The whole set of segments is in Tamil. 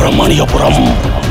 சுப்பிரமணியபுரம்.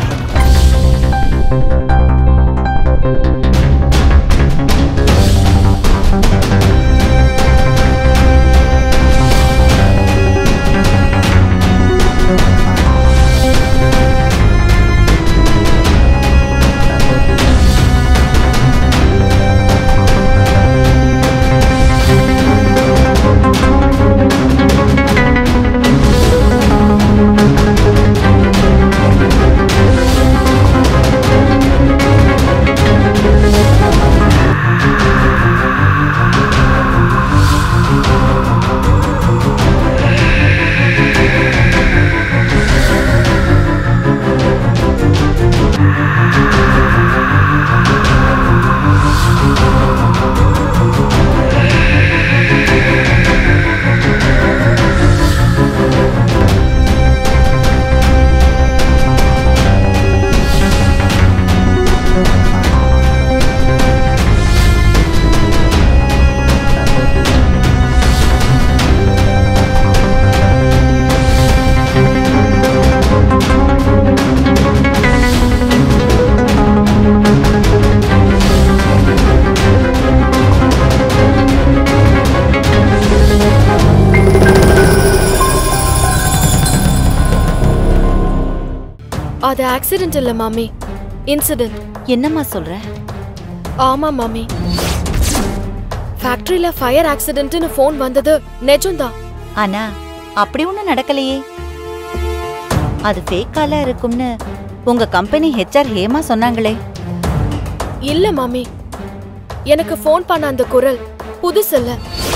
அது ஆக்சிடென்ட் இல்ல மாமி, இன்சிடென்ட். என்னம்மா சொல்ற? ஆமா மாமி, ஃபேக்டரியில ஃபயர் ஆக்சிடென்ட்னு ஃபோன் வந்தது நிஜம்தான். ஆனா அப்படி ஒண்ணும் நடக்கலையே. அது ஃபேக் காலா இருக்கும்னு உங்க கம்பெனி ஹெச்ஆர் ஹேமா சொன்னாங்களே. இல்ல மாமி, எனக்கு ஃபோன் பண்ண அந்த குரல் புதுசு இல்ல.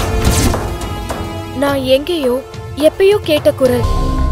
நான் எங்கேயோ எப்பயோ கேட்ட குரல்.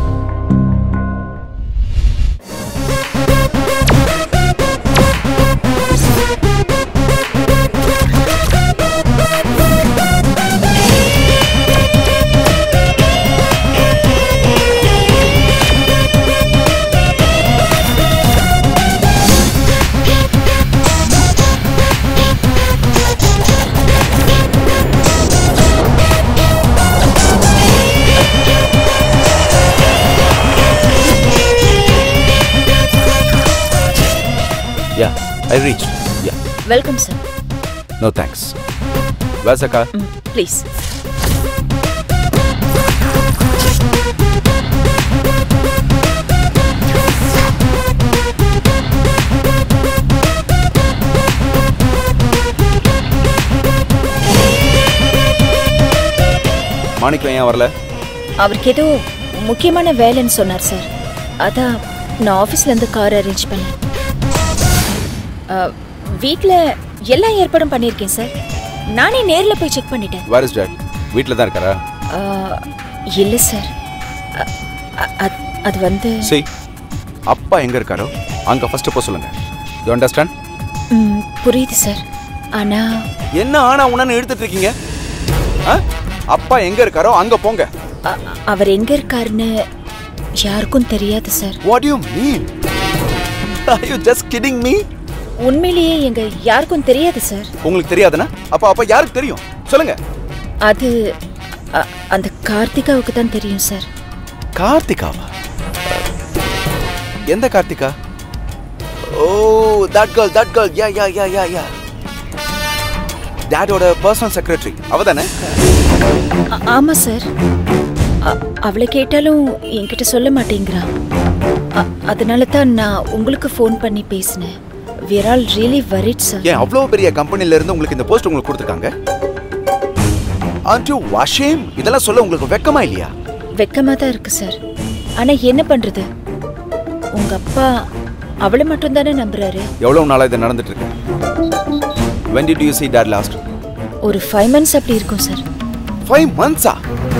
Yeah, I reached. Yeah. Welcome, sir. No thanks. Where's the car? Please. மாணிக்கம் ஏன் வரல? அவருக்கு ஏதோ முக்கியமான வேலைன்னு சொன்னார் சார். அதான் நான் ஆஃபீஸ்ல இருந்து கார் அரேஞ்ச் பண்ணேன். வீட்டில் எல்லா ஏற்பாடும் பண்ணியிருக்கேன் சார். நானே நேரில் போய் செக் பண்ணிட்டேன். Where is Dad? வீட்டில் தான் இருக்காரா? இல்லை சார், அது வந்து சரி, அப்பா எங்கே இருக்காரோ அங்கே ஃபர்ஸ்ட் போக சொல்லுங்க. You understand? புரியுது சார். ஆனால் என்ன ஆனா உன்னு எடுத்துட்டு இருக்கீங்க? அப்பா எங்கே இருக்காரோ அங்கே போங்க. அவர் எங்கே இருக்காருன்னு யாருக்கும் தெரியாது sir. What do you mean? Are you just kidding me? உண்மையிலேயே எங்க யாருக்கும் தெரியாது சார். உங்களுக்கு தெரியாதுன்னா அப்ப யாருக்கு தெரியும் சொல்லுங்க. அது அந்த கார்த்திகாவுக்கு தான் தெரியும் சார். கார்த்திகாவா? எந்த Karthika? Oh, that girl. Yeah. டாடோட பர்சனல் செக்ரட்டரி அவதானே? ஆமா சார். அவளை கேட்டாலும் என்கிட்ட சொல்ல மாட்டேங்கிறா. அதனால தான் நான் உங்களுக்கு ஃபோன் பண்ணி பேசினேன். We are all really worried, sir. ஏன் அவ்வளவு பெரிய கம்பெனில இருந்து உங்களுக்கு இந்த போஸ்ட் உங்களுக்கு கொடுத்திருக்காங்க? Aren't you ashamed? இதெல்லாம் சொல்ல உங்களுக்கு வெக்கமா இல்லையா? வெக்கமா தான் இருக்கு சார். ஆனா என்ன பண்றது? உங்க அப்பா அவளை மட்டும் தானே நம்புறாரு. எவ்வளவு நாளா இது நடந்துட்டு இருக்கு? When did you see Dad last? ஒரு 5 months அப்படி இருக்கும் சார். 5 months-ஆ?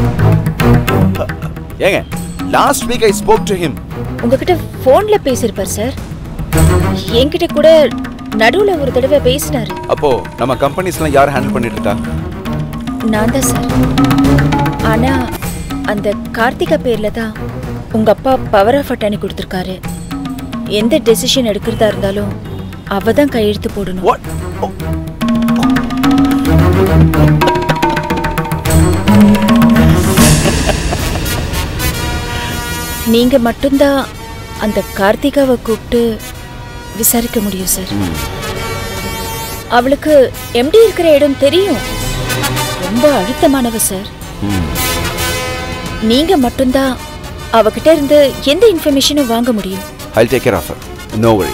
ஏங்க, last week I spoke to him. உங்ககிட்ட போன்ல பேசிருப்பார் சார். என்கிட்ட கூட நடுவுல ஒரு தடவை பேசினாரு. அப்போ நம்ம கம்பெனிஸ்லாம் யார் ஹேண்டில் பண்ணிட்டு இருக்கா? நான் தான் சார். ஆனா அந்த கார்த்திகா பேர்ல தான் உங்க அப்பா பவர் ஆஃப் அட்டர்னி கொடுத்திருக்காரு. எந்த டெசிஷன் எடுக்கிறதா இருந்தாலும் அவ தான் கையெழுத்து போடணும். நீங்க மட்டும்தான் அந்த கார்த்திகாவை கூப்பிட்டு விசாரிக்க முடியும் சார். அவளுக்கு எம்டி இருக்கிற இடம் தெரியும். ரொம்ப அழுத்தமானவ சார். நீங்க மட்டும்தான் அவகிட்ட இருந்து எந்த இன்ஃபர்மேஷனும் வாங்க முடியும். I'll take care of her. No worry.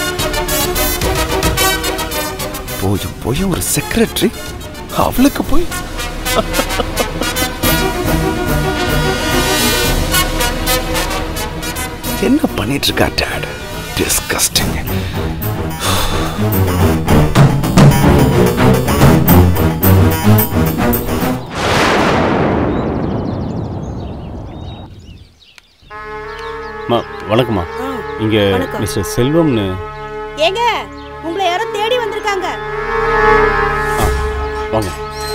போய் ஒரு செக்ரட்டரி அவளுக்கு போய் என்ன பண்ணிட்டு இருக்கா டாட்? டிஸ்கஸ்டிங். வணக்கம்மா. இங்க மிஸ்டர் செல்வம்னு. ஏங்க உங்களை யாரோ தேடி வந்திருக்காங்க. வாங்க.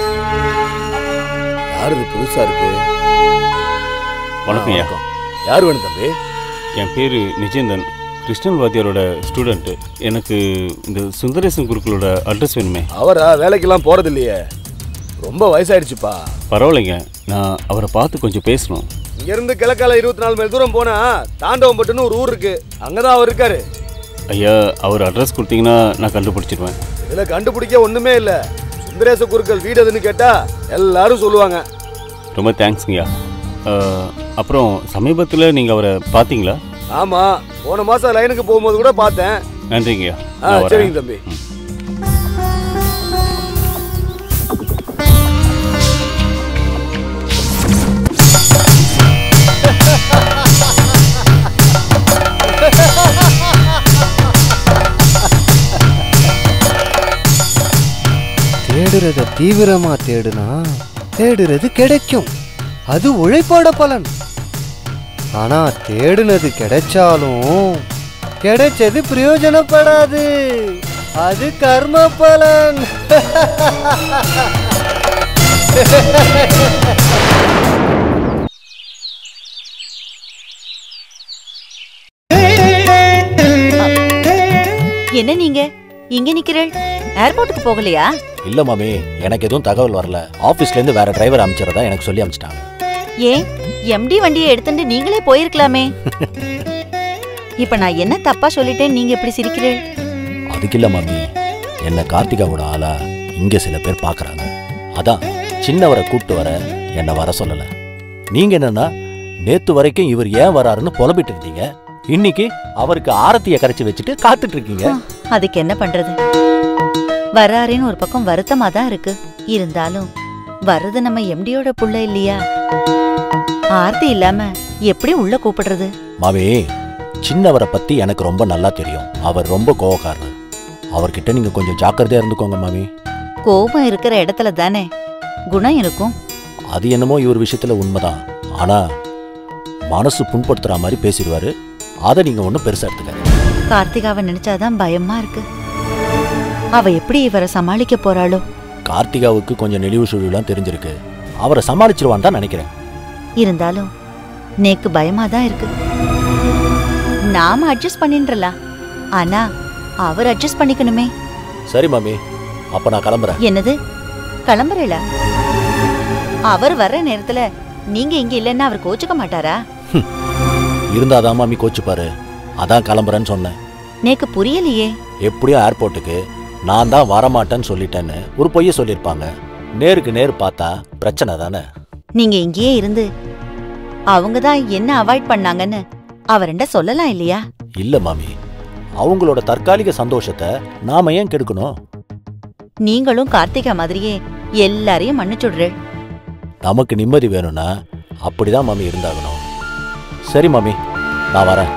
யாரு புதுசா இருக்கு? வணக்கம். யார் வேணும் தம்பி? என் பேரு நிஜேந்தன், கிருஷ்ணன் வாத்தியாரோட ஸ்டூடெண்ட். எனக்கு இந்த சுந்தரேசன் குருக்களோட அட்ரஸ் வேணுமே. அவரா வேலைக்கெல்லாம் போறது இல்லையே, ரொம்ப வயசாயிடுச்சுப்பா. பரவாயில்லைங்க, நான் அவரை பார்த்து கொஞ்சம் பேசணும். இங்க இருந்து கிழக்கால 24 மைல் தூரம் போனா தாண்டவம்பட்டுன்னு ஒரு ஊர் இருக்கு, அங்கதான் அவர் இருக்காரு. ஐயா, அவர் அட்ரஸ் கொடுத்தீங்கன்னா நான் கண்டுபிடிச்சிடுவேன். இதுல கண்டுபிடிக்க ஒண்ணுமே இல்ல. சுந்தரேச குருக்கள் வீடு எதுன்னு கேட்டா எல்லாரும் சொல்லுவாங்க. ரொம்ப தேங்க்ஸ்ங்கய்யா. அப்புறம் சமீபத்தில் நீங்கள் அவரை பார்த்தீங்களா? ஆமா, போன மாசம் லைனுக்கு போகும்போது கூட பார்த்தேன். நன்றிங்கய்யா. சரிங்க தம்பி. தேடுறத தீவிரமா தேடுனா தேடுறது கிடைக்கும், அது உழைப்போட பலன். ஆனா தேடுனது கிடைச்சாலும் கிடைச்சது பிரயோஜனப்படாது, அது கர்ம பலன். என்ன நீங்க இங்க நிக்கிறீள்? ஏர்போர்ட்டுக்கு போகலையா? இல்ல மாமி, எனக்கு எதுவும் தகவல் வரல. ஆபீஸ்ல இருந்து வேற டிரைவர் அனுப்பிச்சறதா எனக்கு சொல்லி அனுப்பிச்சிட்டாங்க. ஏன் எம்டி வண்டியை எடுத்துட்டு நீங்களே போயிருக்கலாமே. இப்ப நான் என்ன தப்பா சொல்லிட்டேன் நீங்க இப்படி சிரிக்கிறீள்? அதுக்கு இல்ல மாமி, என்ன கார்த்திகாவோட ஆளா இங்க சில பேர் பாக்குறாங்க. அதான் சின்னவரை கூப்பிட்டு வர என்ன வர சொல்லல. நீங்க என்னன்னா நேத்து வரைக்கும் இவர் ஏன் வராருன்னு புலம்பிட்டு இருந்தீங்க. இன்னைக்கு அவருக்கு ஆரத்தியை கரைச்சு வச்சுட்டு காத்துட்டு இருக்கீங்க. அதுக்கு என்ன பண்றது? வராருன்னு ஒரு பக்கம் வருத்தமா தான் இருக்கு. இருந்தாலும் வர்றது நம்ம எம்டியோட புள்ள இல்லையா? ஆர்த்தி இல்லாம எப்படி உள்ள கூப்பிடுறது? மாமி, சின்னவரை பத்தி எனக்கு ரொம்ப நல்லா தெரியும். அவர் ரொம்ப கோவக்காரர். அவர்கிட்ட நீங்க கொஞ்சம் ஜாக்கிரதையா இருந்துக்கோங்க மாமி. கோபம் இருக்கிற இடத்துல தானே குணம் இருக்கும். அது என்னமோ இவர் விஷயத்துல உண்மைதான். ஆனா மனசு புண்படுத்துற மாதிரி பேசிடுவாரு. அதை நீங்க ஒன்னும் பெருசா எடுத்துக்க. கார்த்திகாவை நினைச்சாதான் பயமா இருக்கு. அவ எப்படி இவரை சமாளிக்க போறாளோ? கார்த்திகாவுக்கு கொஞ்சம் நெளிவு சுழிவுலாம் தெரிஞ்சிருக்கு. அவரை சமாளிச்சிருவான்னு தான் நினைக்கிறேன். இருந்தாலும் நேக்கு பயமா தான் இருக்கு. நாம அட்ஜஸ்ட் பண்ணின்றலாம், ஆனா அவர் அட்ஜஸ்ட் பண்ணிக்கணுமே. சரி மாமி, அப்ப நான் கிளம்புறேன். என்னது கிளம்புறீங்களா? அவர் வர்ற நேரத்துல நீங்க இங்க இல்லைன்னா அவர் கோச்சுக்க மாட்டாரா? இருந்தாதான் மாமி கோச்சுப்பாரு. அதான் கிளம்புறேன்னு சொன்னேன். நேக்கு புரியலையே. எப்படியும் ஏர்போர்ட்டுக்கு நான் தான் வரமாட்டேன்னு சொல்லிட்டேன்னு ஒரு பொய்ய சொல்லியிருப்பாங்க. நேருக்கு நேர் பார்த்தா பிரச்சனை தானே. நீங்க இங்கேயே இருந்து அவங்க தான் என்ன அவாய்ட் பண்ணாங்கன்னு அவர்கிட்ட சொல்லலாம் இல்லையா? இல்ல மாமி, அவங்களோட தற்காலிக சந்தோஷத்தை நாம ஏன் கெடுக்கணும்? நீங்களும் கார்த்திகா மாதிரியே எல்லாரையும் மன்னிச்சுடுறேன். நமக்கு நிம்மதி வேணும்னா அப்படிதான் மாமி இருந்தாகணும். சரி மாமி, நான் வரேன்.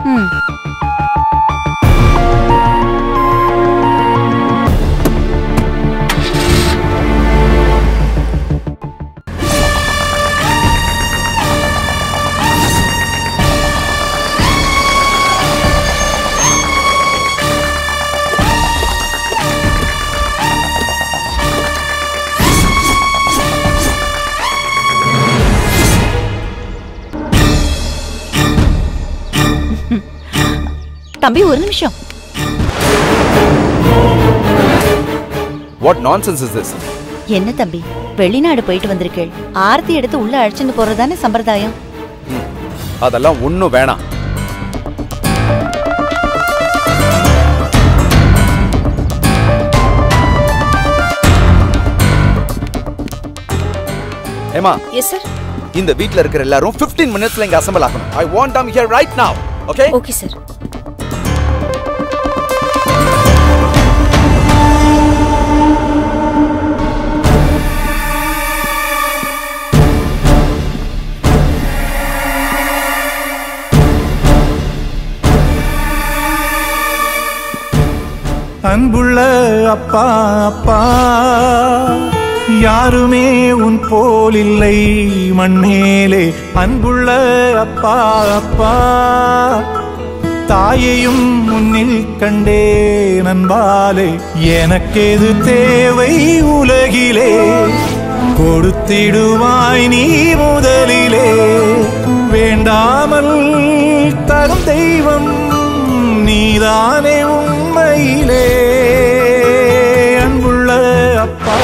தம்பி ஒரு நிமிஷம். What nonsense is this? என்ன தம்பி, வெளிநாடு போயிட்டு வந்திருக்கேள். ஆர்த்தி எடுத்து உள்ள அழைச்சிட்டு போறதுதானே சம்பிரதாயம். அதெல்லாம் ஒண்ணும் வேணாம். ஏமா எஸ் சார். இந்த வீட்ல இருக்கிற எல்லாரும் 15 மினிட்ஸ்ல இங்க அசெம்பிள் ஆகணும். I want them here right now. Okay? Okay sir. அன்புள்ள அப்பா அப்பா, யாருமே உன் போல் இல்லை மண்மேலே. அன்புள்ள அப்பா அப்பா, தாயையும் முன்னில் கண்டே நண்பாலே. எனக்கெது தேவை உலகிலே, கொடுத்திடுவாய் நீ முதலிலே. வேண்டாமல் தரும் தெய்வம் நீதானே உண்மையிலே. அன்புள்ள அப்பா.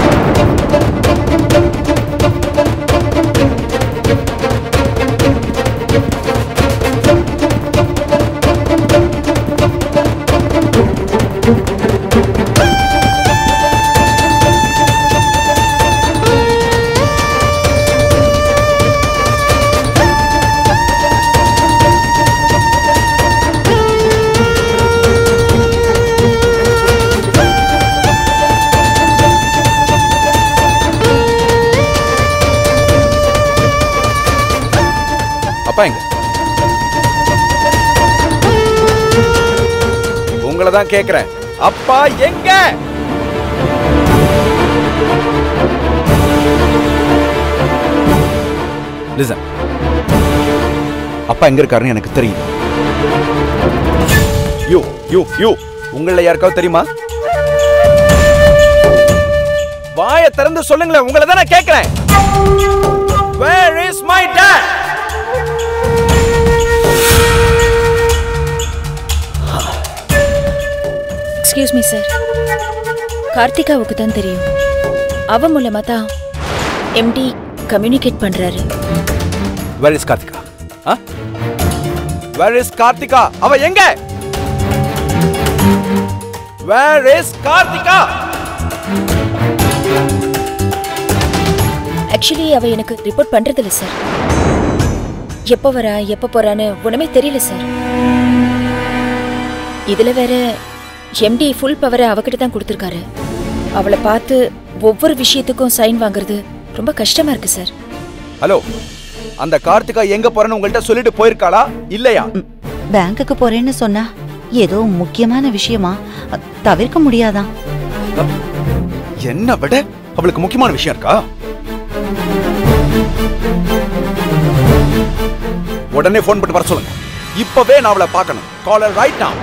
உங்களை தான் கேக்குறேன், அப்பா எங்க? லிசன், அப்பா எங்க இருக்காருன்னு எனக்கு தெரியும். யூ யூ யூ உங்களை யாருக்காவது தெரியுமா? வாயை திறந்து சொல்லுங்களேன், உங்களை தான் நான் கேக்குறேன். Where is my dad? Excuse me sir. கார்த்திகாவுக்கு தான் தெரியும். அவ மூலமா தான் எம்டி கம்யூனிகேட் பண்றாரு. Where is Karthika? Where is Karthika? அவ எங்க? Where is Karthika? ஆக்சுவலி அவ எனக்கு ரிப்போர்ட் பண்றது இல்ல சார். எப்போ வரா எப்போ போறான்னு ஒண்ணுமே தெரியல சார். இதுல வேற எம்டி ஃபுல் பவரை அவகிட்ட தான் கொடுத்துருக்காரு. அவளை பார்த்து ஒவ்வொரு விஷயத்துக்கும் சைன் வாங்குறது ரொம்ப கஷ்டமா இருக்கு சார். ஹலோ, அந்த கார்த்திகா எங்க போறேன்னு உங்கள்கிட்ட சொல்லிட்டு போயிருக்காளா இல்லையா? பேங்க்குக்கு போறேன்னு சொன்னா ஏதோ முக்கியமான விஷயமா, தவிர்க்க முடியாதான். என்ன விட அவளுக்கு முக்கியமான விஷயம் இருக்கா? உடனே போன் பண்ணி வர சொல்லுங்க. இப்பவே நான் அவளை பார்க்கணும். Call her right now.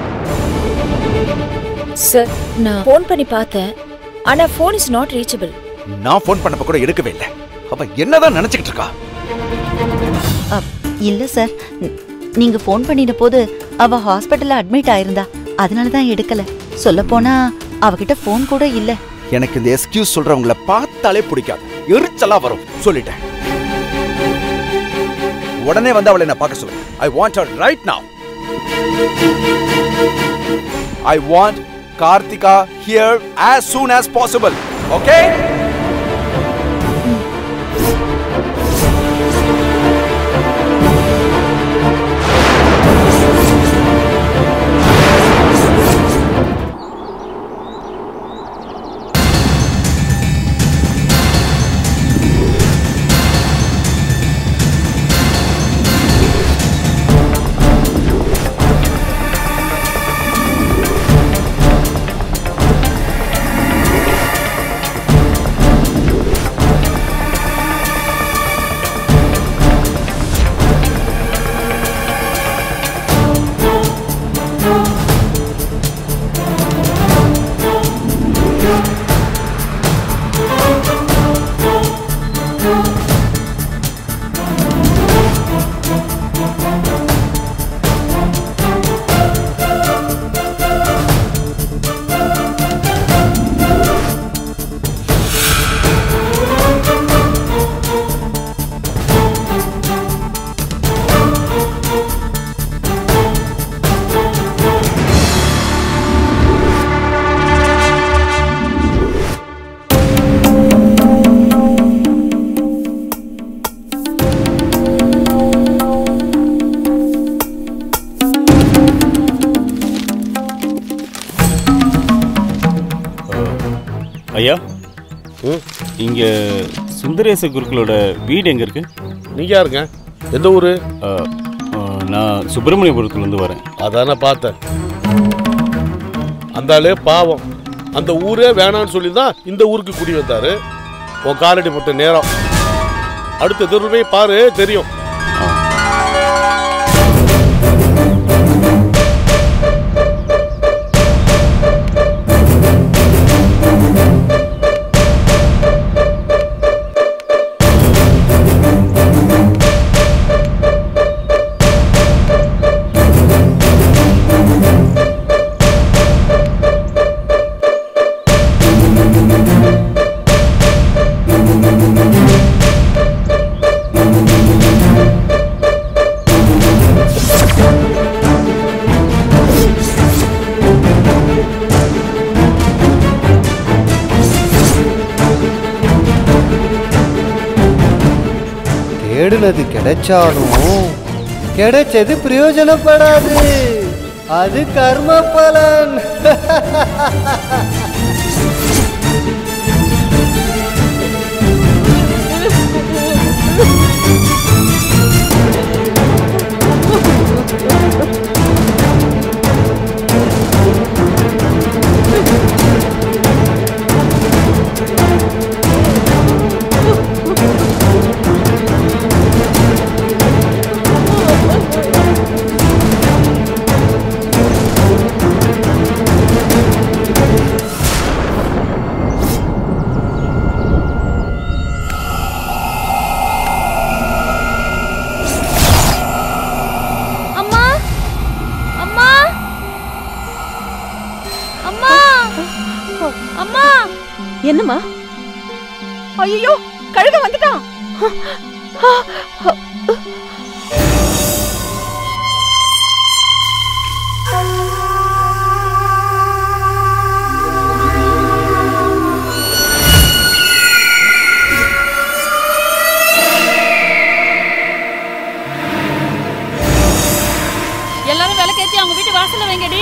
Sir, நான் போன் பண்ணி பார்த்தேன். ஆனா போன் இஸ் நாட் ரீச்சபிள். நான் போன் பண்ணப்ப கூட எடுக்கவே இல்லை. அவ என்னதான் நினைச்சிட்டு இருக்கா? இல்ல சார், நீங்க போன் பண்ணின போது அவ ஹாஸ்பிடல்ல அட்மிட் ஆயிருந்தா, அதனால தான் எடுக்கல. சொல்ல போனா அவகிட்ட போன் கூட இல்ல. எனக்கு இந்த எக்ஸ்கியூஸ் சொல்றவங்கள பார்த்தாலே பிடிக்காது, எரிச்சலா வரும். சொல்லிட்டேன். உடனே வந்து அவளை என்ன பார்க்க சொல்லு. I want her right now. I want Karthika here as soon as possible. Okay? ஐயா இங்க சுந்தரேச குருக்களோட வீடு எங்க இருக்கு? நீங்க யாருங்க? எந்த ஊரு? நான் சுப்பிரமணியபுரத்துல இருந்து வரேன். அதான பார்த்தேன். அந்த ஆளு பாவம், அந்த ஊரே வேணான்னு சொல்லி தான் இந்த ஊருக்கு குடி வந்தாரு. உன் காலடி போட்ட நேரம். அடுத்த தெருவில் போய் பாரு, தெரியும். தேடுனது கிடைச்சாலும் கிடைச்சது பிரயோஜனப்படாது. அது கர்ம பலன். என்னம்மா? ஐயோ, கழுத வந்துட்டான். எல்லாரும் விளக்கேத்தி அவங்க வீட்டு வாசல்ல வைங்கடி.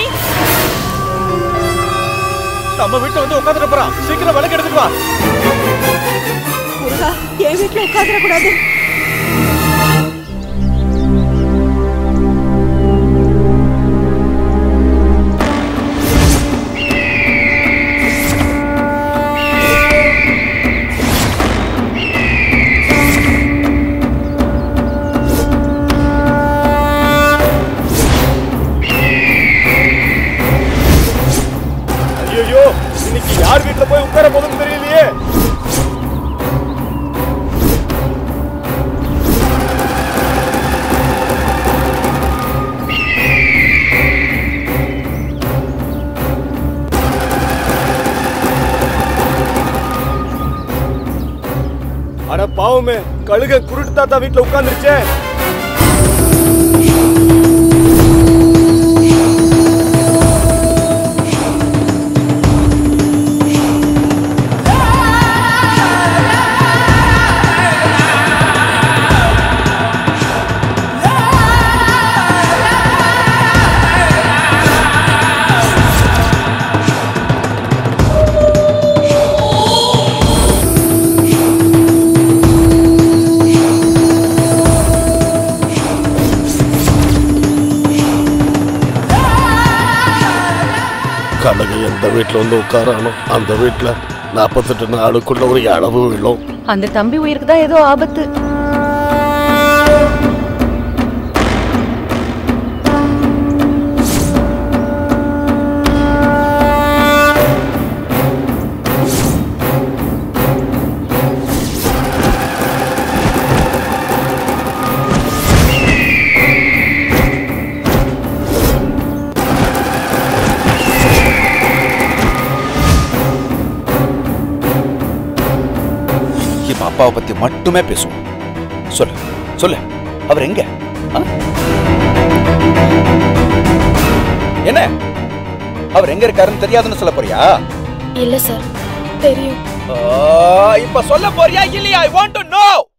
நம்ம வீட்டுல வந்து உட்காந்துட்டு போறான். சீக்கிரம் விளக்கு எடுத்துட்டு வா. முருகா, என் வீட்டுல உட்காந்துட கூடாது. இன்னைக்கு யார் வீட்டுல போய் உட்கார போதுன்னு தெரியலையே. அட பாவமே, கழுக குருட்டு தாத்தா வீட்டுல உட்கார்ந்துருச்சே. கழுகு எந்த வீட்டுல வந்து உட்காரானோ அந்த வீட்டுல 48 நாளுக்குள்ள ஒரு அளவு விழும். அந்த தம்பி உயிருக்கு தான் ஏதோ ஆபத்து. அப்பாவை பத்தி மட்டுமே பேசுவோம். சொல்லு சொல்லு, அவர் எங்க? என்ன அவர் எங்க இருக்காருன்னு தெரியாதுன்னு சொல்ல போறியா? இல்ல சார், தெரியும். இப்ப சொல்ல போறியா இல்லையா? I want to know.